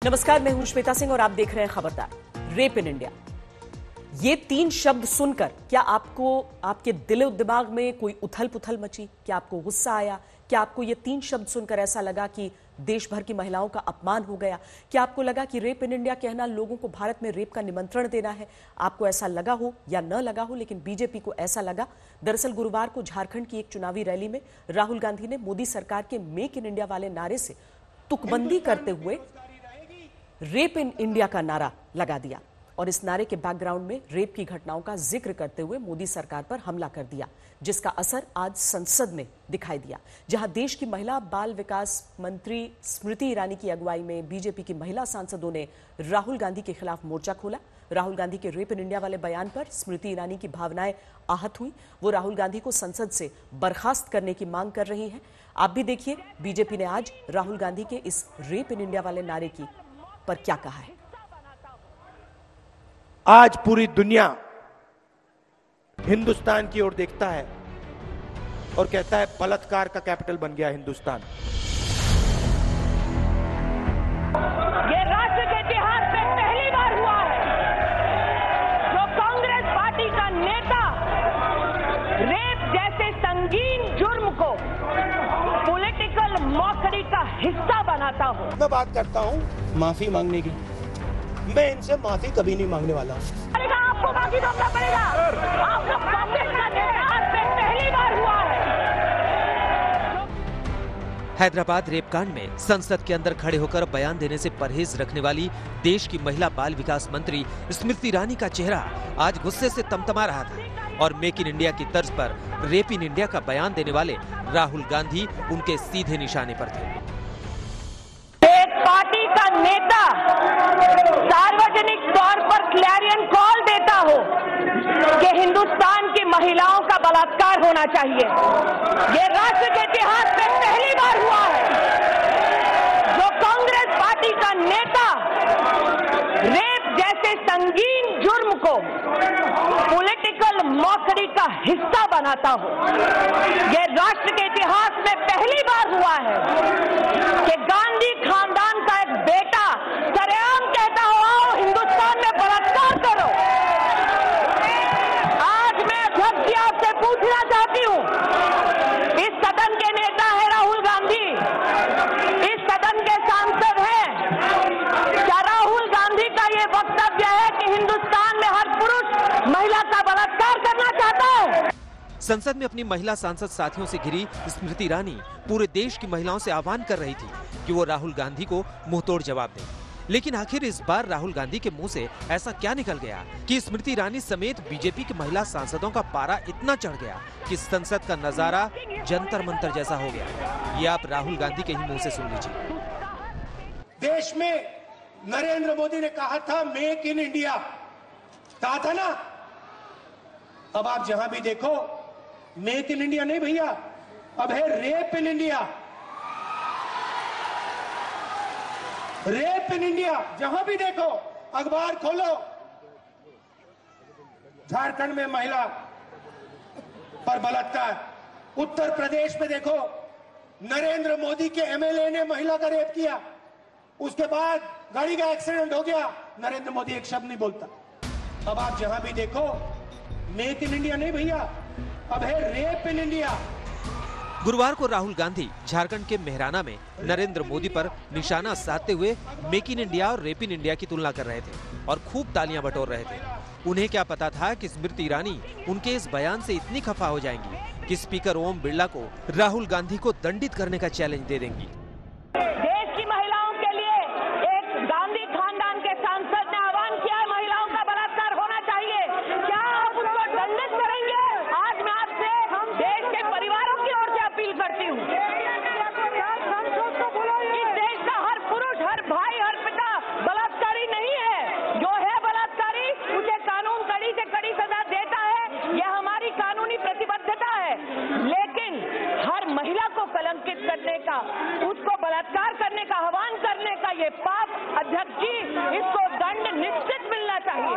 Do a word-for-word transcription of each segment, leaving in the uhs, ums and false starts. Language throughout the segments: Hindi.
नमस्कार, मैं हूं श्वेता सिंह और आप देख रहे हैं खबरदार। रेप इन इंडिया, ये तीन शब्द सुनकर क्या आपको आपके दिलो दिमाग में कोई उथल पुथल मची? क्या आपको गुस्सा आया? क्या आपको ये तीन शब्द सुनकर ऐसा लगा कि देश भर की महिलाओं का अपमान हो गया? क्या आपको लगा कि रेप इन इंडिया कहना लोगों को भारत में रेप का निमंत्रण देना है? आपको ऐसा लगा हो या न लगा हो, लेकिन बीजेपी को ऐसा लगा। दरअसल गुरुवार को झारखंड की एक चुनावी रैली में राहुल गांधी ने मोदी सरकार के मेक इन इंडिया वाले नारे से तुकबंदी करते हुए रेप इन इंडिया का नारा लगा दिया और इस नारे के बैकग्राउंड में रेप की घटनाओं का जिक्र करते हुए मोदी सरकार पर हमला कर दिया, जिसका असर आज संसद में दिखाई दिया, जहां देश की महिला बाल विकास मंत्री स्मृति ईरानी की अगुवाई में बीजेपी की महिला सांसदों ने राहुल गांधी के खिलाफ मोर्चा खोला। राहुल गांधी के रेप इन इंडिया वाले बयान पर स्मृति ईरानी की भावनाएं आहत हुई। वो राहुल गांधी को संसद से बर्खास्त करने की मांग कर रही हैं। आप भी देखिए बीजेपी ने आज राहुल गांधी के इस रेप इन इंडिया वाले नारे की पर क्या कहा है। आज पूरी दुनिया हिंदुस्तान की ओर देखता है और कहता है बलात्कार का कैपिटल बन गया हिंदुस्तान। ये राष्ट्र के इतिहास में पहली बार हुआ है जो कांग्रेस पार्टी का नेता रेप जैसे संगीन जुर्म को पॉलिटिकल मॉकरी का हिस्सा बनाता हो। मैं बात करता हूं माफी मांगने की, मैं इनसे माफी कभी नहीं मांगने वाला हूं। आपको माफी मांगना पड़ेगा। आप लोग कांग्रेस का इतिहास में पहली बार हुआ है। हैदराबाद रेपकांड में संसद के अंदर खड़े होकर बयान देने से परहेज रखने वाली देश की महिला बाल विकास मंत्री स्मृति ईरानी का चेहरा आज गुस्से से तमतमा रहा था और मेक इन इंडिया की तर्ज पर रेप इन इंडिया का बयान देने वाले राहुल गांधी उनके सीधे निशाने पर थे। एक पार्टी का नेता सार्वजनिक तौर पर क्लैरियन कॉल देता हो कि हिंदुस्तान की महिलाओं का बलात्कार होना चाहिए। ये राष्ट्र के इतिहास में पहली बार हुआ है जो कांग्रेस पार्टी का नेता रेप जैसे संगीन जुर्म को पॉलिटिकल मॉकरी का हिस्सा बनाता हो। ये राष्ट्र के इतिहास में पहली बार हुआ है कि गांधी खानदान का एक बेटा सरेआम कहता हो आओ हिंदुस्तान में बलात्कार करो। आज मैं अध्यक्ष जी आपसे पूछना चाहती हूं, इस सदन के नेता है राहुल गांधी, इस सदन के सांसद हैं, क्या राहुल गांधी का ये वक्तव्य है कि हिंदुस्तान में हर पुरुष महिला का बलात्कार करना चाहता है? संसद में अपनी महिला सांसद साथियों से घिरी स्मृति ईरानी पूरे देश की महिलाओं से आह्वान कर रही थी कि वो राहुल गांधी को मुंहतोड़ जवाब दें। लेकिन आखिर इस बार राहुल गांधी के मुंह से ऐसा क्या निकल गया कि स्मृति ईरानी समेत बीजेपी की महिला सांसदों का पारा इतना चढ़ गया कि संसद का नजारा जंतर मंतर जैसा हो गया। ये आप राहुल गांधी के ही मुंह से सुन लीजिए। देश में नरेंद्र मोदी ने कहा था मेक इन इंडिया, कहा था ना। अब आप जहां भी देखो मेक इन इंडिया नहीं भैया, अब है rape in India. Rape in India, जहां भी देखो अखबार खोलो झारखंड में महिला पर बलात्कार, उत्तर प्रदेश में देखो नरेंद्र मोदी के एमएलए ने महिला का रेप किया, उसके बाद गाड़ी का एक्सीडेंट हो गया, नरेंद्र मोदी एक शब्द नहीं बोलता। अब आप जहां भी देखो मेक इन इंडिया नहीं भैया, अब है रेप इन इंडिया। गुरुवार को राहुल गांधी झारखंड के मेहराना में नरेंद्र मोदी पर निशाना साधते हुए मेक इन इंडिया और रेप इन इंडिया की तुलना कर रहे थे और खूब तालियां बटोर रहे थे। उन्हें क्या पता था कि स्मृति ईरानी उनके इस बयान से इतनी खफा हो जाएंगी कि स्पीकर ओम बिरला को राहुल गांधी को दंडित करने का चैलेंज दे देंगी। देश की महिलाओं के लिए एक गांधी खानदान के सांसद ने आह्वान किया है महिलाओं का बलात्कार होना चाहिए। क्या आप उनको दंडित करेंगे? आज मैं आपसे देश के परिवारों की ओर से अपील करती हूँ, इस देश का हर पुरुष, हर भाई, हर पिता बलात्कारी नहीं है। जो है बलात्कारी उसे कानून कड़ी से कड़ी सजा देता है, यह हमारी कानूनी प्रतिबद्धता है। लेकिन हर महिला को कलंकित करने का, उसको बलात्कार करने का, आह्वान करने का ये पाप, अध्यक्ष जी इसको दंड निश्चित मिलना चाहिए।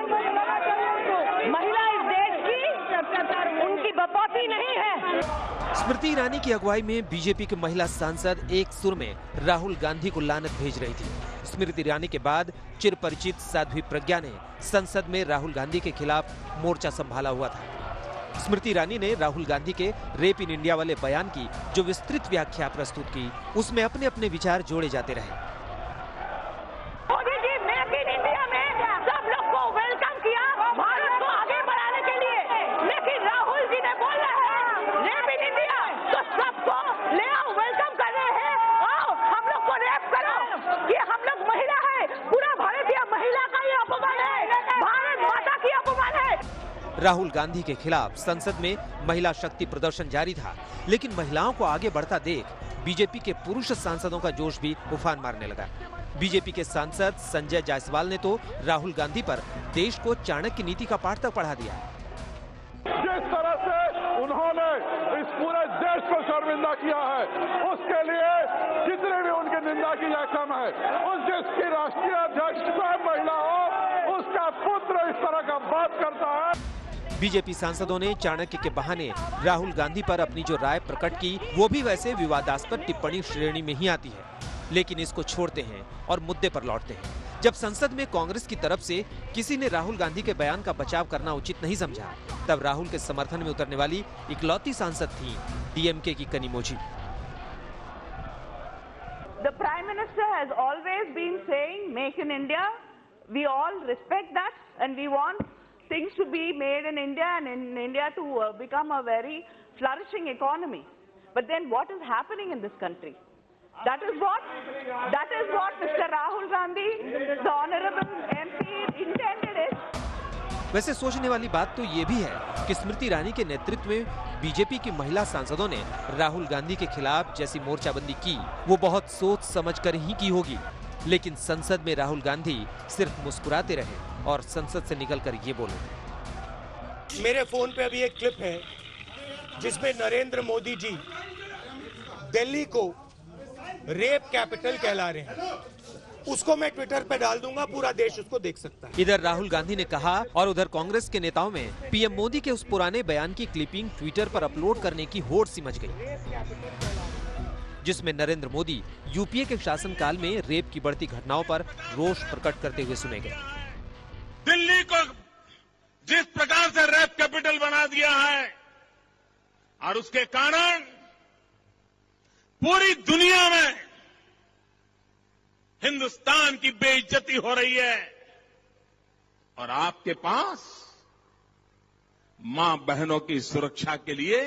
महिला इस देश की उनकी बपौती नहीं है। स्मृति ईरानी की अगुवाई में बीजेपी के महिला सांसद एक सुर में राहुल गांधी को लानत भेज रही थी। स्मृति ईरानी के बाद चिरपरिचित साध्वी प्रज्ञा ने संसद में राहुल गांधी के खिलाफ मोर्चा संभाला हुआ था। स्मृति ईरानी ने राहुल गांधी के रेप इन इंडिया वाले बयान की जो विस्तृत व्याख्या प्रस्तुत की, उसमें अपने अपने विचार जोड़े जाते रहे। Modi ji make in India में सब लोग को वेलकम किया भारत को आगे बढ़ाने के लिए, लेकिन राहुल जी ने बोल रहे हैं रेप इन इंडिया, तो सबको ले आओ, वेलकम कर रहे हैं, आओ हम लोग को रेप करो, ये हम लोग महिला है, पूरा भारतीय महिला का ये अपमान है, भारत माता की अपमान है। राहुल गांधी के खिलाफ संसद में महिला शक्ति प्रदर्शन जारी था, लेकिन महिलाओं को आगे बढ़ता देख बीजेपी के पुरुष सांसदों का जोश भी उफान मारने लगा। बीजेपी के सांसद संजय जायसवाल ने तो राहुल गांधी पर देश को चाणक्य नीति का पाठ तक पढ़ा दिया। जिस तरह से उन्होंने इस पूरे देश को शर्मिंदा किया है, उसके लिए जितने भी उनकी निंदा की जाए कम है। उस देश की राष्ट्रीय अध्यक्ष स्वयं महिला हो, उसका पुत्र इस तरह का बात करता है। बीजेपी सांसदों ने चाणक्य के बहाने राहुल गांधी पर अपनी जो राय प्रकट की, वो भी वैसे विवादास्पद टिप्पणी श्रेणी में ही आती है, लेकिन इसको छोड़ते हैं और मुद्दे पर लौटते हैं। जब संसद में कांग्रेस की तरफ से किसी ने राहुल गांधी के बयान का बचाव करना उचित नहीं समझा, तब राहुल के समर्थन में उतरने वाली इकलौती सांसद थी डीएमके की Kanimozhi. The Prime Minister has always been saying make in India. We all respect that and we want things to be made in India and in India to uh, become a very flourishing economy. But then what is happening in this country? That is what, that is what Mister Rahul Gandhi, the Honorable M P, intended it. वैसे सोचने वाली बात तो ये भी है कि स्मृति ईरानी के नेतृत्व में बीजेपी की महिला सांसदों ने राहुल गांधी के खिलाफ जैसी मोर्चाबंदी की, वो बहुत सोच समझकर ही की होगी। लेकिन संसद में राहुल गांधी सिर्फ मुस्कुराते रहे और संसद से निकलकर ये बोले। मेरे फोन पे अभी एक क्लिप है जिसमें नरेंद्र मोदी जी दिल्ली को रेप कैपिटल कहला रहे हैं, उसको मैं ट्विटर पे डाल दूंगा, पूरा देश उसको देख सकता है। इधर राहुल गांधी ने कहा और उधर कांग्रेस के नेताओं में पीएम मोदी के उस पुराने बयान की क्लिपिंग ट्विटर पर अपलोड करने की होड़ सी मच गई, जिसमें नरेंद्र मोदी यूपीए के शासनकाल में रेप की बढ़ती घटनाओं पर रोष प्रकट करते हुए सुने गए। दिल्ली को जिस प्रकार से रेप कैपिटल बना दिया है और उसके कारण पूरी दुनिया में हिंदुस्तान की बेइज्जती हो रही है, और आपके पास मां बहनों की सुरक्षा के लिए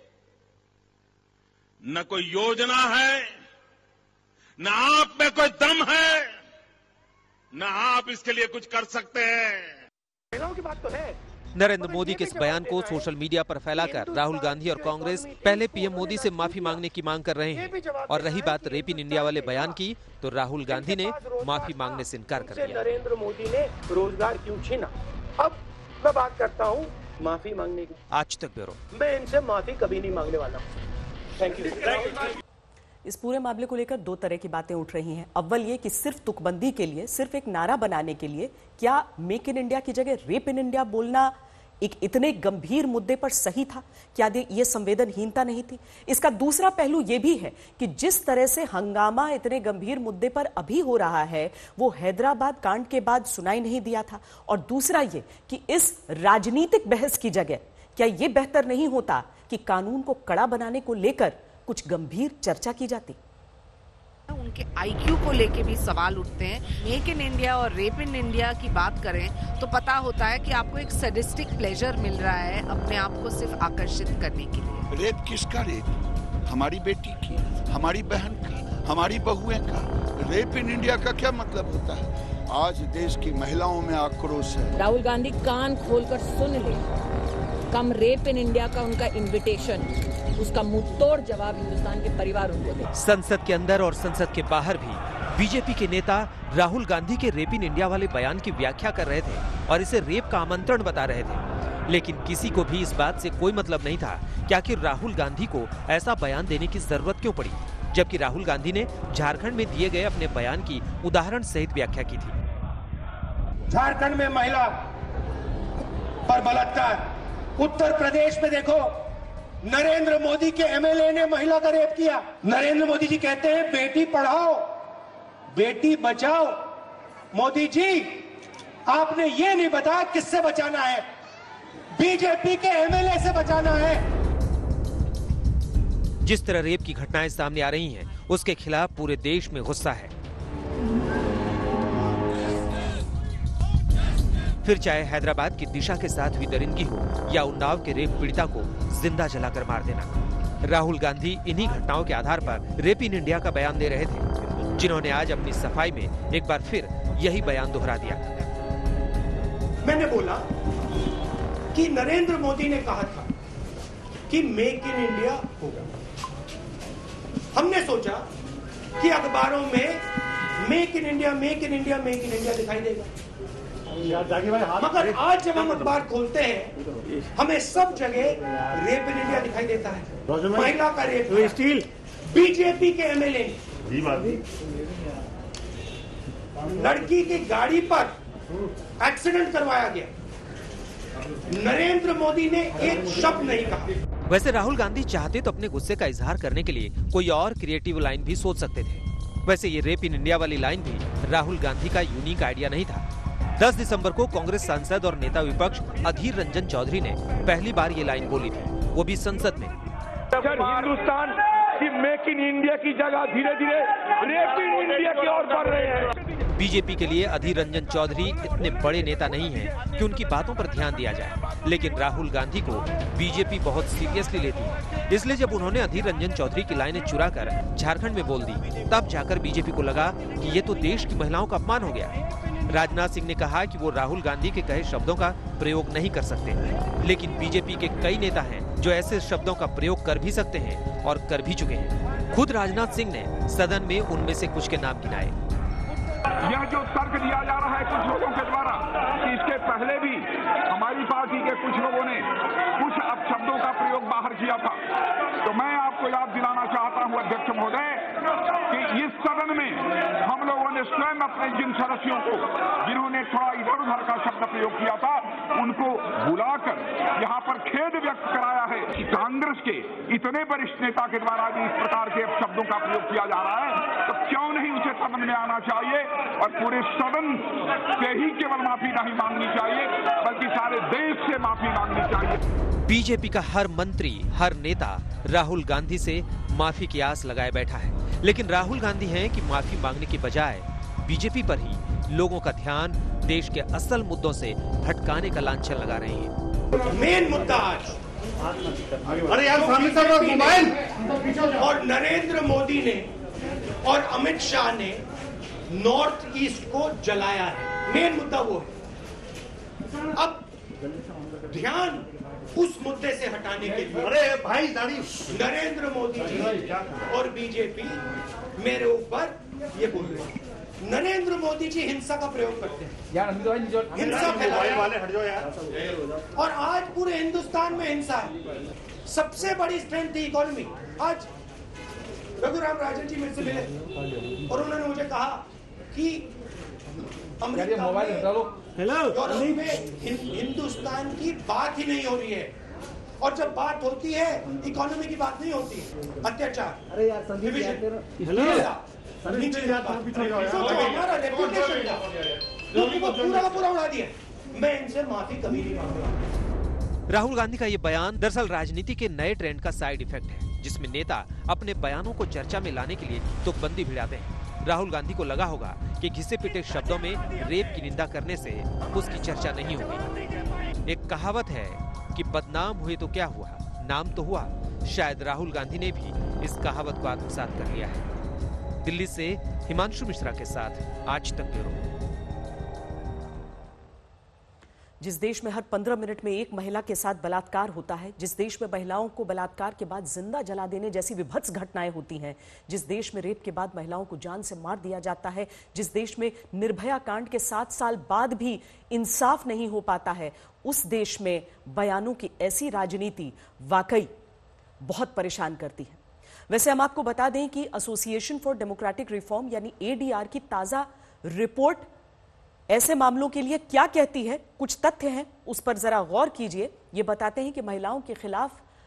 न कोई योजना है, न आप में कोई दम है, न आप इसके लिए कुछ कर सकते हैं। महिलाओं की बात तो है। नरेंद्र मोदी के इस बयान को सोशल मीडिया पर फैलाकर राहुल गांधी और कांग्रेस पहले पीएम मोदी से माफी मांगने की मांग कर रहे हैं, और रही बात रेप इन इंडिया वाले बयान की, तो राहुल गांधी ने माफी मांगने से इनकार कर दिया। नरेंद्र मोदी ने रोजगार क्यों छीना? अब मैं बात करता हूँ माफी मांगने की। आज तक ब्यूरो। मैं इनसे माफी कभी नहीं मांगने वाला। Thank you. इस पूरे मामले को लेकर दो तरह की बातें उठ रही हैं। अव्वल ये कि सिर्फ तुकबंदी के लिए, सिर्फ एक नारा बनाने के लिए क्या मेक इन इंडिया की जगह रेप इन इंडिया बोलना एक इतने गंभीर मुद्दे पर सही था? क्या ये संवेदनहीनता नहीं थी? इसका दूसरा पहलू ये भी है कि जिस तरह से हंगामा इतने गंभीर मुद्दे पर अभी हो रहा है, वो हैदराबाद कांड के बाद सुनाई नहीं दिया था। और दूसरा ये कि इस राजनीतिक बहस की जगह क्या ये बेहतर नहीं होता कि कानून को कड़ा बनाने को लेकर कुछ गंभीर चर्चा की जाती? उनके आईक्यू को लेके भी सवाल उठते हैं। मेक इन इंडिया और रेप इन इंडिया की बात करें तो पता होता है कि आपको एक सैडिस्टिक प्लेजर मिल रहा है अपने आप को सिर्फ आकर्षित करने के लिए। रेप किसका रेप? हमारी बेटी की, हमारी बहन की, हमारी बहुएं का। रेप इन इंडिया का क्या मतलब होता है? आज देश की महिलाओं में आक्रोश है। राहुल गांधी कान खोलकर सुन ले, कम रेप इन इंडिया का उनका इन्विटेशन, उसका मुंहतोड़ जवाब हिंदुस्तान के परिवार उनको दे। संसद के अंदर और संसद के बाहर भी बीजेपी के नेता राहुल गांधी के रेप इन इंडिया वाले बयान की व्याख्या कर रहे थे और इसे रेप का आमंत्रण बता रहे थे, लेकिन किसी को भी इस बात से कोई मतलब नहीं था कि आखिर राहुल गांधी को ऐसा बयान देने की जरूरत क्यों पड़ी, जबकि राहुल गांधी ने झारखंड में दिए गए अपने बयान की उदाहरण सहित व्याख्या की थी। झारखंड में महिला पर बलात्कार, उत्तर प्रदेश में देखो नरेंद्र मोदी के एमएलए ने महिला का रेप किया। नरेंद्र मोदी जी कहते हैं बेटी पढ़ाओ बेटी बचाओ। मोदी जी आपने ये नहीं बताया किससे बचाना है, बीजेपी के एमएलए से बचाना है। जिस तरह रेप की घटनाएं सामने आ रही हैं, उसके खिलाफ पूरे देश में गुस्सा है। फिर चाहे हैदराबाद की दिशा के साथ हुई दरिंदगी हो या उन्नाव के रेप पीड़िता को जिंदा जलाकर मार देना, राहुल गांधी इन्हीं घटनाओं के आधार पर रेप इन इंडिया का बयान दे रहे थे, जिन्होंने आज अपनी सफाई में एक बार फिर यही बयान दोहरा दिया। मैंने बोला कि नरेंद्र मोदी ने कहा था कि मेक इन इंडिया होगा। हमने सोचा कि अखबारों में make in India make in India make in India दिखाई देगा, मगर आज जब हम अखबार खोलते हैं हमें सब जगह रेप इन इंडिया दिखाई देता है। महिला का रेप, बीजेपी के एमएलए लड़की की गाड़ी पर एक्सीडेंट करवाया गया, नरेंद्र मोदी ने एक शब्द नहीं कहा। वैसे राहुल गांधी चाहते तो अपने गुस्से का इजहार करने के लिए कोई और क्रिएटिव लाइन भी सोच सकते थे। वैसे ये रेप इन इंडिया वाली लाइन भी राहुल गांधी का यूनिक आइडिया नहीं था। दस दिसंबर को कांग्रेस सांसद और नेता विपक्ष अधीर रंजन चौधरी ने पहली बार ये लाइन बोली थी, वो भी संसद में। हिंदुस्तान की मेक इन इंडिया की जगह धीरे धीरे रेप इन इंडिया की ओर बढ़ रहे हैं। बीजेपी के लिए अधीर रंजन चौधरी इतने बड़े नेता नहीं हैं कि उनकी बातों पर ध्यान दिया जाए, लेकिन राहुल गांधी को बीजेपी बहुत सीरियसली लेती है। इसलिए जब उन्होंने अधीर रंजन चौधरी की लाइनें चुरा कर झारखंड में बोल दी, तब जाकर बीजेपी को लगा कि ये तो देश की महिलाओं का अपमान हो गया। राजनाथ सिंह ने कहा कि वो राहुल गांधी के कहे शब्दों का प्रयोग नहीं कर सकते, लेकिन बीजेपी के कई नेता हैं जो ऐसे शब्दों का प्रयोग कर भी सकते हैं और कर भी चुके हैं। खुद राजनाथ सिंह ने सदन में उनमें से कुछ के नाम गिनाए। यह जो तर्क दिया जा रहा है कुछ लोगों के द्वारा कि इसके पहले भी हमारी पार्टी के कुछ लोगों ने कुछ अपशब्दों का प्रयोग बाहर किया था, तो मैं आपको याद दिलाना चाहता हूं अध्यक्ष महोदय कि इस सदन में हम लोगों ने स्वयं अपने जिन सदस्यों को जिन्होंने थोड़ा इधर उधर का शब्द प्रयोग किया था उनको बुलाकर यहाँ पर खेद व्यक्त कराया है कि कांग्रेस के इतने वरिष्ठ नेता के द्वारा भी इस प्रकार के शब्दों का प्रयोग किया जा रहा है, तो क्यों नहीं उसे सदन में आना चाहिए और पूरे सदन से ही केवल माफी नहीं मांगनी चाहिए बल्कि सारे देश से माफी मांगनी चाहिए। बीजेपी का हर मंत्री, हर नेता राहुल गांधी से माफी की आस लगाए बैठा है, लेकिन राहुल गांधी हैं कि माफी मांगने की बजाय बीजेपी पर ही लोगों का ध्यान देश के असल मुद्दों से भटकाने का लांछन लगा रहे हैं। मेन मुद्दा आज अरे यार सामने से मोबाइल और नरेंद्र मोदी ने और अमित शाह ने नॉर्थ ईस्ट को जलाया है, मेन मुद्दा वो है। अब ध्यान उस मुद्दे से हटाने के लिए अरे भाई नरेंद्र मोदी जी और बीजेपी मेरे ऊपर ये बोल रहे हैं। नरेंद्र मोदी जी हिंसा का प्रयोग करते हैं, हिंसा फैलाते, और आज पूरे हिंदुस्तान में हिंसा है। सबसे बड़ी स्ट्रेंथ थी इकोनॉमी। आज रघुराम राजन जी मेरे से मिले और उन्होंने मुझे कहा कि अमेरिका में, यूरोप में हिंदुस्तान की बात ही नहीं हो रही है, और जब बात होती है इकोनॉमी की बात नहीं होती है, अत्याचार, अरे यार हमारा रेपुटेशन था क्योंकि वो पूरा का पूरा उड़ा दिया। मैं इनसे माफी कभी नहीं मांगूंगा। राहुल गांधी का ये बयान दरअसल राजनीति के नए ट्रेंड का साइड इफेक्ट है, जिसमें नेता अपने बयानों को चर्चा में लाने के लिए तुकबंदी भिड़ाते हैं। राहुल गांधी को लगा होगा कि घिसे पिटे शब्दों में रेप की निंदा करने से उसकी चर्चा नहीं होगी। एक कहावत है कि बदनाम हुए तो क्या हुआ, नाम तो हुआ। शायद राहुल गांधी ने भी इस कहावत को आत्मसात कर लिया है। दिल्ली से हिमांशु मिश्रा के साथ आज तक ब्यूरो। जिस देश में हर पंद्रह मिनट में एक महिला के साथ बलात्कार होता है, जिस देश में महिलाओं को बलात्कार के बाद जिंदा जला देने जैसी विभत्स घटनाएं होती हैं, जिस देश में रेप के बाद महिलाओं को जान से मार दिया जाता है, जिस देश में निर्भया कांड के सात साल बाद भी इंसाफ नहीं हो पाता है, उस देश में बयानों की ऐसी राजनीति वाकई बहुत परेशान करती है। वैसे हम आपको बता दें कि एसोसिएशन फॉर डेमोक्रेटिक रिफॉर्म यानी एडीआर की ताजा रिपोर्ट ऐसे मामलों के लिए क्या कहती है, कुछ तथ्य हैं, उस पर जरा गौर कीजिए। ये बताते हैं कि महिलाओं के खिलाफ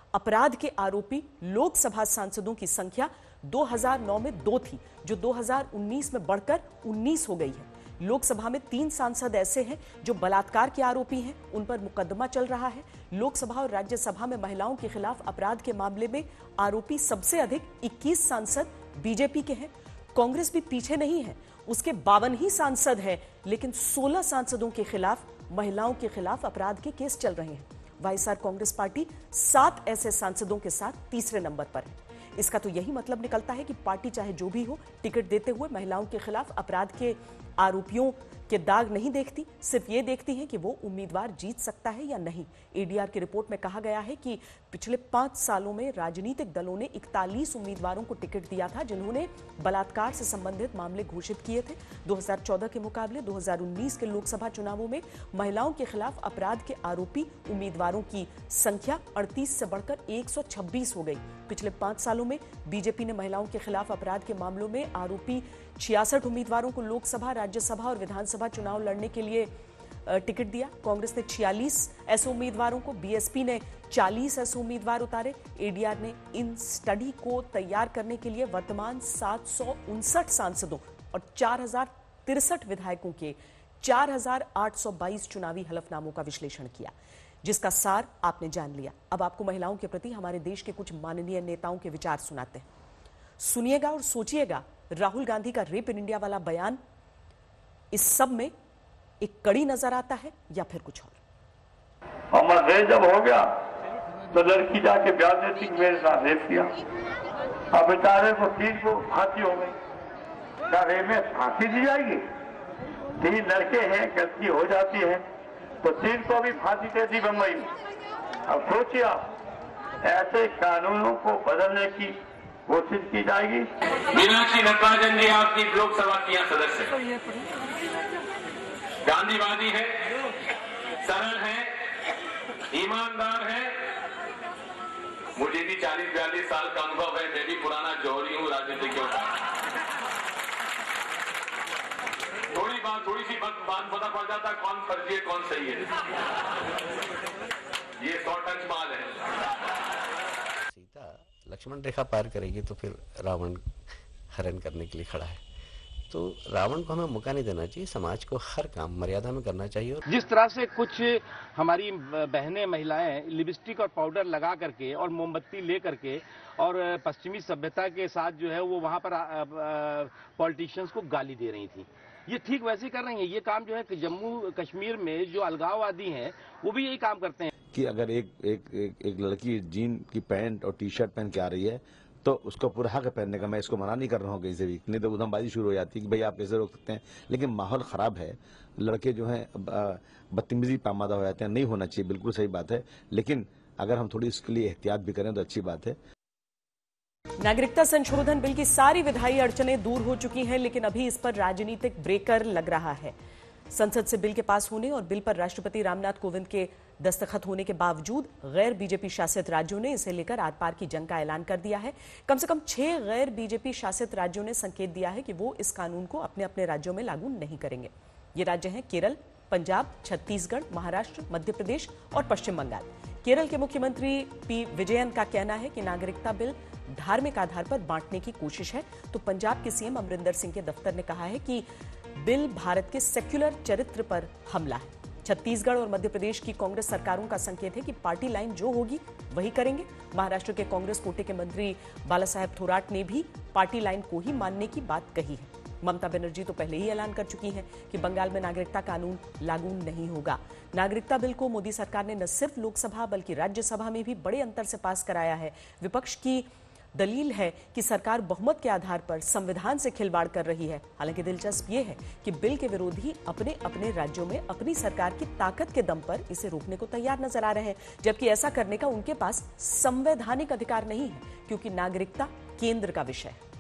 अपराध के आरोपी लोकसभा सांसदों की संख्या दो हज़ार नौ में दो थी, जो दो हज़ार उन्नीस में बढ़कर उन्नीस हो गई है। लोकसभा में तीन सांसद ऐसे हैं जो बलात्कार के आरोपी हैं, उन पर मुकदमा चल रहा है। लोकसभा और राज्यसभा में महिलाओं के खिलाफ अपराध के मामले में आरोपी सबसे अधिक इक्कीस सांसद बीजेपी के हैं। कांग्रेस भी पीछे नहीं है, उसके बावन ही सांसद हैं, लेकिन सोलह सांसदों के खिलाफ महिलाओं के खिलाफ अपराध के केस चल रहे हैं। वाईएसआर कांग्रेस पार्टी सात ऐसे सांसदों के साथ तीसरे नंबर पर है। इसका तो यही मतलब निकलता है कि पार्टी चाहे जो भी हो, टिकट देते हुए महिलाओं के खिलाफ अपराध के आरोपियों के दाग नहीं देखती, सिर्फ ये देखती है कि वो उम्मीदवार जीत सकता है या नहीं। एडीआर की रिपोर्ट में कहा गया है कि पिछले पांच सालों में राजनीतिक दलों ने इकतालीस उम्मीदवारों को टिकट दिया था जिन्होंने बलात्कार से संबंधित मामले घोषित किए थे। दो हज़ार चौदह के मुकाबले दो हज़ार उन्नीस के लोकसभा चुनावों में महिलाओं के खिलाफ अपराध के आरोपी उम्मीदवारों की संख्या अड़तीस से बढ़कर एक सौ छब्बीस हो गई। पिछले पांच सालों में बीजेपी ने महिलाओं के खिलाफ अपराध के मामलों में आरोपी छियासठ उम्मीदवारों को लोकसभा, राज्यसभा और विधानसभा चुनाव लड़ने के लिए टिकट दिया। कांग्रेस ने छियालीस ऐसे उम्मीदवारों को, बीएसपी ने चालीस ऐसे उम्मीदवार उतारे। एडीआर ने इन स्टडी को तैयार करने के लिए वर्तमान सात सौ उनसठ सांसदों और चार हजार तिरसठ विधायकों के चार हजार आठ सौ बाईस चुनावी हलफनामों का विश्लेषण किया, जिसका सार आपने जान लिया। अब आपको महिलाओं के प्रति हमारे देश के कुछ माननीय नेताओं के विचार सुनाते हैं। सुनिएगा और सोचिएगा, राहुल गांधी का रेप इन इंडिया वाला बयान इस सब में एक कड़ी नजर आता है या फिर कुछ और? और रेप जब हो गया तो लड़की जाके ब्याह देती कि मेरे साथ रेप किया। अब बेचारे को तीन को फांसी हो गई। क्या रेप में फांसी दी जाएगी? तीन लड़के हैं, गलती हो जाती है तो तीन को भी फांसी दे दी बम्बई में। अब सोचिए आप, ऐसे कानूनों को बदलने की कोशिश की जाएगी। मीनाक्षी नटराजन जी आपकी लोकसभा की सदस्य, गांधीवादी है, सरल है, ईमानदार है। मुझे भी चालीस बयालीस साल का अनुभव है, मैं भी पुराना जौहरी हूँ राजनीति के ऊपर। थोड़ी बात थोड़ी सी बात बात पता पड़ जाता कौन फर्जी है कौन सही है। ये सौ टच माल है। सीता लक्ष्मण रेखा पार करेगी तो फिर रावण हरण करने के लिए खड़ा है। तो रावण को हमें मौका नहीं देना चाहिए, समाज को हर काम मर्यादा में करना चाहिए। जिस तरह से कुछ हमारी बहनें महिलाएं लिपस्टिक और पाउडर लगा करके और मोमबत्ती ले करके और पश्चिमी सभ्यता के साथ जो है वो वहां पर पॉलिटिशियंस को गाली दे रही थी, ये ठीक वैसे ही कर रही हैं। ये काम जो है कि जम्मू कश्मीर में जो अलगाववादी हैं वो भी यही काम करते हैं कि अगर एक एक एक, एक लड़की जीन की पैंट और टी शर्ट पहन के आ रही है तो उसको पूरा हक पहनने का। मैं इसको मना नहीं कर रहा हूँ कहीं से भी, नहीं तो उधमबाजी शुरू हो जाती है कि भाई आप कैसे रोक सकते हैं। लेकिन माहौल खराब है, लड़के जो हैं बदतमीजी पामादा हो जाते हैं, नहीं होना चाहिए, बिल्कुल सही बात है। लेकिन अगर हम थोड़ी इसके लिए एहतियात भी करें तो अच्छी बात है। नागरिकता संशोधन बिल की सारी विधायी अड़चनें दूर हो चुकी हैं, लेकिन अभी इस पर राजनीतिक ब्रेकर लग रहा है। संसद से बिल के पास होने और बिल पर राष्ट्रपति रामनाथ कोविंद के दस्तखत होने के बावजूद गैर बीजेपी शासित राज्यों ने इसे लेकर आर पार की जंग का ऐलान कर दिया है। कम से कम छह गैर बीजेपी शासित राज्यों ने संकेत दिया है कि वो इस कानून को अपने अपने राज्यों में लागू नहीं करेंगे। ये राज्य हैं केरल, पंजाब, छत्तीसगढ़, महाराष्ट्र, मध्य प्रदेश और पश्चिम बंगाल। केरल के मुख्यमंत्री पी विजयन का कहना है कि नागरिकता बिल धार्मिक आधार पर बांटने की कोशिश है, तो पंजाब के सीएम अमरिंदर सिंह के दफ्तर ने कहा है कि बिल भारत के सेक्युलर चरित्र पर हमला है। छत्तीसगढ़ और मध्य प्रदेश की कांग्रेस सरकारों का संकेत है कि पार्टी लाइन जो होगी वही करेंगे। महाराष्ट्र के कांग्रेस कोटे के मंत्री बालासाहेब थोराट ने भी पार्टी लाइन को ही मानने की बात कही है। ममता बनर्जी तो पहले ही ऐलान कर चुकी हैं कि बंगाल में नागरिकता कानून लागू नहीं होगा। नागरिकता बिल को मोदी सरकार ने न सिर्फ लोकसभा बल्कि राज्यसभा में भी बड़े अंतर से पास कराया है। विपक्ष की दलील है कि सरकार बहुमत के आधार पर संविधान से खिलवाड़ कर रही है। हालांकि दिलचस्प यह है कि बिल के विरोधी अपने अपने राज्यों में अपनी सरकार की ताकत के दम पर इसे रोकने को तैयार नजर आ रहे हैं, जबकि ऐसा करने का उनके पास संवैधानिक अधिकार नहीं है, क्योंकि नागरिकता केंद्र का विषय है।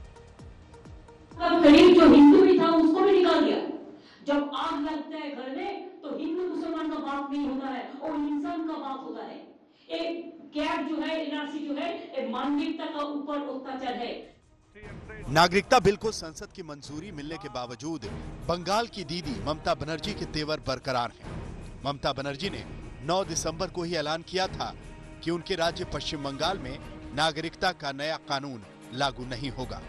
करीब जो हिंदू भी था उसको भी निकाल दिया। जब आग लगता है घर में तो हिंदू मुसलमान का बात नहीं होता है और इंसान का बात होता है। एक कैद जो है, एनआरसी जो है, एक मानविकता का ऊपर अत्याचार है। नागरिकता बिल को संसद की मंजूरी मिलने के बावजूद बंगाल की दीदी ममता बनर्जी के तेवर बरकरार हैं। ममता बनर्जी ने नौ दिसंबर को ही ऐलान किया था कि उनके राज्य पश्चिम बंगाल में नागरिकता का नया कानून लागू नहीं होगा।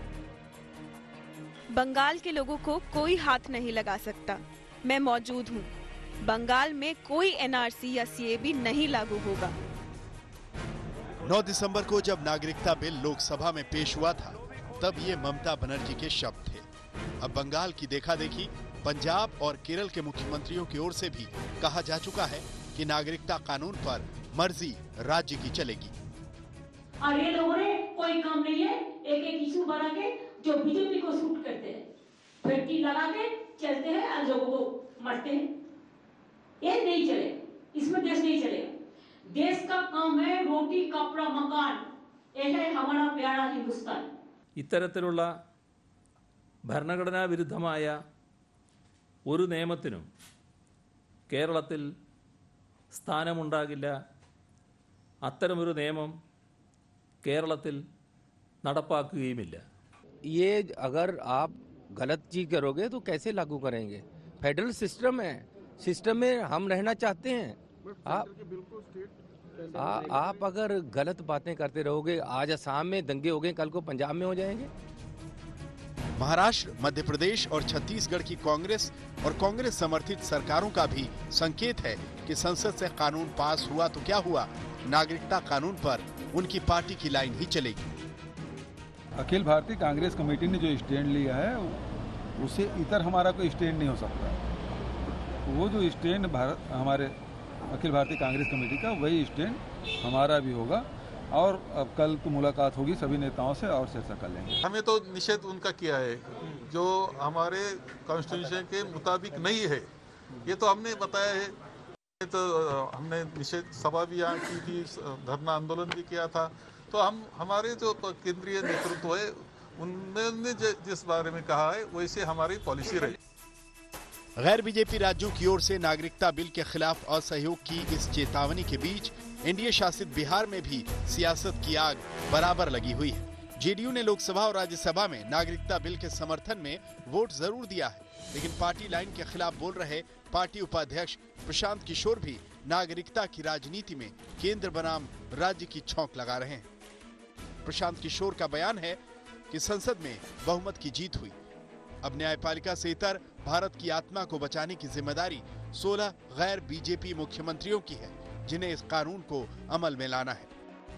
बंगाल के लोगों को कोई हाथ नहीं लगा सकता। मैं मौजूद हूँ। बंगाल में कोई एनआरसी या सीएबी नहीं लागू होगा। नौ दिसंबर को जब नागरिकता बिल लोकसभा में पेश हुआ था, तब ये ममता बनर्जी के शब्द थे। अब बंगाल की देखा देखी पंजाब और केरल के मुख्यमंत्रियों की ओर से भी कहा जा चुका है कि नागरिकता कानून पर मर्जी राज्य की चलेगी। और ये लोगों ने कोई काम नहीं है, एक एक इशू बना के जो बीजेपी को सूट करते हैं, फैक्ट्री लगा के चलते हैं और लोगों को मरते हैं। ये नहीं चलेगा, इसमें देश नहीं चलेगा। देश का काम है रोटी कपड़ा मकान, ये है हमारा प्यारा हिंदुस्तान। ഇത്തരത്തിലുള്ള ഭരണഘടനാ വിരുദ്ധമായ ഒരു നിയമത്തിനും കേരളത്തിൽ സ്ഥാനമുണ്ടാകില്ല. അത്തരമൊരു നിയമം കേരളത്തിൽ നടപ്പാക്കുകയുമില്ല. ये अगर आप गलत चीज करोगे तो कैसे लागू करेंगे? फेडरल सिस्टम है, सिस्टम में हम रहना चाहते हैं। आप आ, आप अगर गलत बातें करते रहोगे, आज असम में दंगे हो गए, कल को पंजाब में हो जाएंगे। महाराष्ट्र, मध्य प्रदेश और छत्तीसगढ़ की कांग्रेस और कांग्रेस समर्थित सरकारों का भी संकेत है कि संसद से कानून पास हुआ तो क्या हुआ, नागरिकता कानून पर उनकी पार्टी की लाइन ही चलेगी। अखिल भारतीय कांग्रेस कमेटी ने जो स्टैंड लिया है, उसे इतर हमारा कोई स्टैंड नहीं हो सकता। वो जो स्टैंड भारत हमारे अखिल भारतीय कांग्रेस कमेटी का, वही स्टैंड हमारा भी होगा। और अब कल तो मुलाकात होगी सभी नेताओं से और चर्चा कर लेंगे। हमें तो निषेध उनका किया है जो हमारे कॉन्स्टिट्यूशन के मुताबिक नहीं है, ये तो हमने बताया है। तो हमने निषेध सभा भी यहाँ की थी, धरना आंदोलन भी किया था। तो हम हमारे जो केंद्रीय नेतृत्व है उन्होंने जिस बारे में कहा है वैसे हमारी पॉलिसी रही। गैर बीजेपी राज्यों की ओर से नागरिकता बिल के खिलाफ असहयोग की इस चेतावनी के बीच एनडीए शासित बिहार में भी सियासत की आग बराबर लगी हुई है। जेडीयू ने लोकसभा और राज्यसभा में नागरिकता बिल के समर्थन में वोट जरूर दिया है, लेकिन पार्टी लाइन के खिलाफ बोल रहे पार्टी उपाध्यक्ष प्रशांत किशोर भी नागरिकता की राजनीति में केंद्र बनाम राज्य की छौंक लगा रहे हैं। प्रशांत किशोर का बयान है कि संसद में बहुमत की जीत हुई। अब न्यायपालिका से इतर भारत की आत्मा को बचाने की जिम्मेदारी सोलह गैर बीजेपी मुख्यमंत्रियों की है, जिन्हें इस कानून को अमल में लाना है।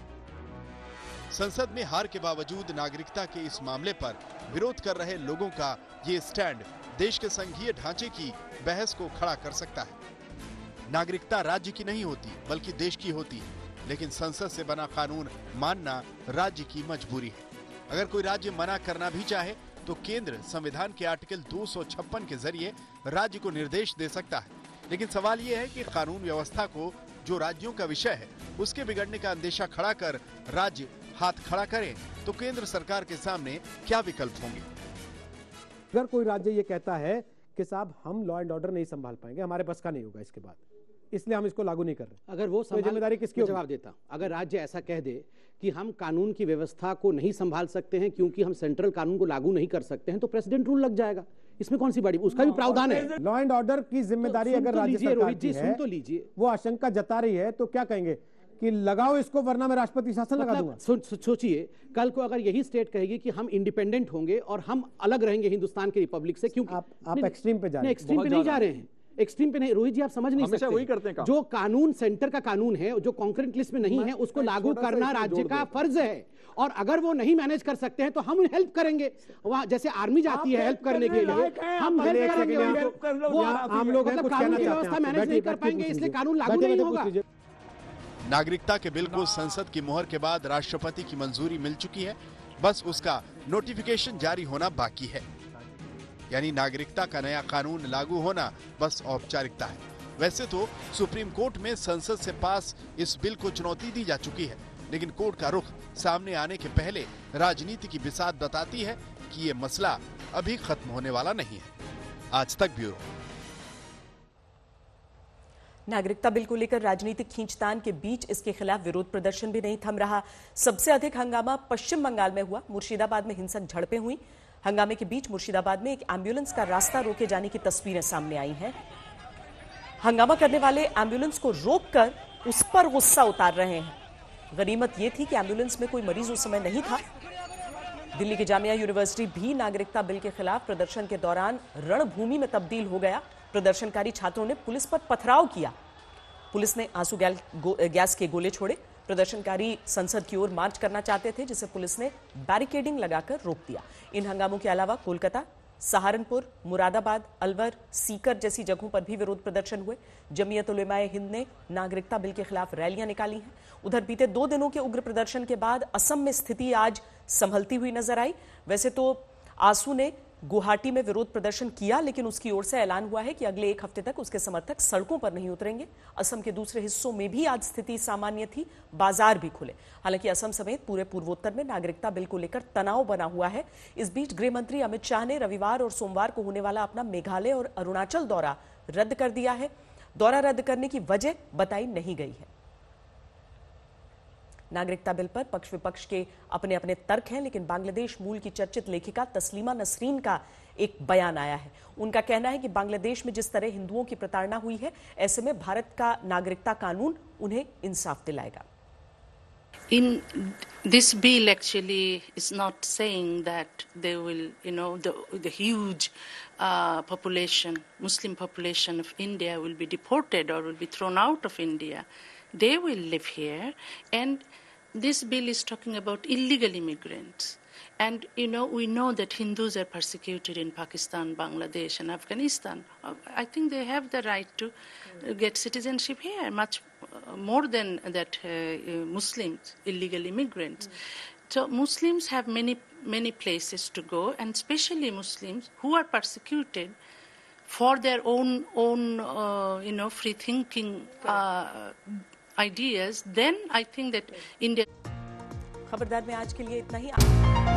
संसद में हार के बावजूद नागरिकता के इस मामले पर विरोध कर रहे लोगों का ये स्टैंड देश के संघीय ढांचे की बहस को खड़ा कर सकता है। नागरिकता राज्य की नहीं होती बल्कि देश की होती है, लेकिन संसद से बना कानून मानना राज्य की मजबूरी है। अगर कोई राज्य मना करना भी चाहे तो केंद्र संविधान के आर्टिकल दो सौ छप्पन के जरिए राज्य को निर्देश दे सकता है। लेकिन सवाल यह है कि कानून व्यवस्था को जो राज्यों का विषय है उसके बिगड़ने का अंदेशा खड़ा कर राज्य हाथ खड़ा करें तो केंद्र सरकार के सामने क्या विकल्प होंगे। अगर कोई राज्य ये कहता है कि साहब हम लॉ एंड ऑर्डर नहीं संभाल पाएंगे, हमारे बस का नहीं होगा इसके बाद, इसलिए हम इसको लागू नहीं कर रहे, अगर वो तो जिम्मेदारी किसकी होगी? जवाब देता, अगर राज्य ऐसा कह दे कि हम कानून की व्यवस्था को नहीं संभाल सकते हैं क्योंकि हम सेंट्रल कानून को लागू नहीं कर सकते हैं, तो प्रेसिडेंट रूल लग जाएगा। इसमें कौन सी बड़ी, उसका भी प्रावधान है। लॉ एंड ऑर्डर की जिम्मेदारी अगर राज्य सरकार की है, सुन तो लीजिए, वो आशंका जता रही है तो क्या कहेंगे कि लगाओ इसको वरना मैं राष्ट्रपति शासन लगा दूंगा। सोचिए, कल को अगर यही स्टेट कहेगी कि हम इंडिपेंडेंट होंगे और हम अलग रहेंगे हिंदुस्तान की रिपब्लिक से, क्योंकि आप, आप एक्सट्रीम पे जा रहे हैं। एक्सट्रीम पे नहीं जा रहे हैं, एक्सट्रीम पे नहीं। रोहित जी आप समझ नहीं सकते, वही करते हैं। जो कानून सेंटर का कानून है, जो कॉन्करेंट लिस्ट में नहीं है, उसको लागू करना राज्य का फर्ज है। और अगर वो नहीं मैनेज कर सकते हैं तो हम हेल्प करेंगे। वहाँ जैसे आर्मी जाती है हेल्प करने के लिए, हम हेल्प करेंगे। वो हम लोग कानून की व्यवस्था मैनेज नहीं कर पाएंगे, इसलिए कानून लागू नहीं होगा। नागरिकता के बिल को संसद की मोहर के बाद राष्ट्रपति की मंजूरी मिल चुकी है, बस उसका नोटिफिकेशन जारी होना बाकी है। यानी नागरिकता का नया कानून लागू होना बस औपचारिकता है। वैसे तो सुप्रीम कोर्ट में संसद से पास इस बिल को चुनौती दी जा चुकी है, लेकिन कोर्ट का रुख सामने आने के पहले राजनीति की बिसात बताती है कि ये मसला अभी खत्म होने वाला नहीं है। आज तक ब्यूरो। नागरिकता बिल को लेकर राजनीतिक खींचतान के बीच इसके खिलाफ विरोध प्रदर्शन भी नहीं थम रहा। सबसे अधिक हंगामा पश्चिम बंगाल में हुआ। मुर्शिदाबाद में हिंसक झड़पें हुई। हंगामे के बीच मुर्शिदाबाद में एक एम्बुलेंस का रास्ता रोके जाने की तस्वीरें सामने आई हैं। हंगामा करने वाले एम्बुलेंस को रोककर उस पर गुस्सा उतार रहे हैं। गनीमत ये थी कि एम्बुलेंस में कोई मरीज उस समय नहीं था। दिल्ली की जामिया यूनिवर्सिटी भी नागरिकता बिल के खिलाफ प्रदर्शन के दौरान रणभूमि में तब्दील हो गया। प्रदर्शनकारी छात्रों ने पुलिस पर पथराव किया। पुलिस ने आंसू गैस के गोले छोड़े। प्रदर्शनकारी संसद की ओर मार्च करना चाहते थे, जिसे पुलिस ने बैरिकेडिंग लगाकर रोक दिया। इन हंगामों के अलावा कोलकाता, सहारनपुर, मुरादाबाद, अलवर, सीकर जैसी जगहों पर भी विरोध प्रदर्शन हुए। जमीयत उलेमाए हिंद ने नागरिकता बिल के खिलाफ रैलियां निकाली हैं। उधर बीते दो दिनों के उग्र प्रदर्शन के बाद असम में स्थिति आज संभलती हुई नजर आई। वैसे तो आसू ने गुवाहाटी में विरोध प्रदर्शन किया, लेकिन उसकी ओर से ऐलान हुआ है कि अगले एक हफ्ते तक उसके समर्थक सड़कों पर नहीं उतरेंगे। असम के दूसरे हिस्सों में भी आज स्थिति सामान्य थी, बाजार भी खुले। हालांकि असम समेत पूरे पूर्वोत्तर में नागरिकता बिल को लेकर तनाव बना हुआ है। इस बीच गृह मंत्री अमित शाह ने रविवार और सोमवार को होने वाला अपना मेघालय और अरुणाचल दौरा रद्द कर दिया है। दौरा रद्द करने की वजह बताई नहीं गई है। नागरिकता बिल पर पक्ष विपक्ष के अपने अपने तर्क हैं, लेकिन बांग्लादेश मूल की चर्चित लेखिका तस्लीमा नसरीन का एक बयान आया है। उनका कहना है कि बांग्लादेश में जिस तरह हिंदुओं की प्रताड़ना हुई है, ऐसे में भारत का नागरिकता कानून उन्हें इंसाफ दिलाएगा। In this bill actually is not saying that they will, you know, the, the huge uh, population, Muslim population of India will be deported or will be thrown out of India. They will live here, and this bill is talking about illegal immigrants. And, you know, we know that Hindus are persecuted in Pakistan, Bangladesh, and Afghanistan. I think they have the right to get citizenship here, much more than that uh, Muslims, illegal immigrants. So Muslims have many, many places to go, and especially Muslims who are persecuted for their own, own uh, you know, free-thinking uh, ideas. Then I think that India... खबरदार में आज के लिए इतना ही।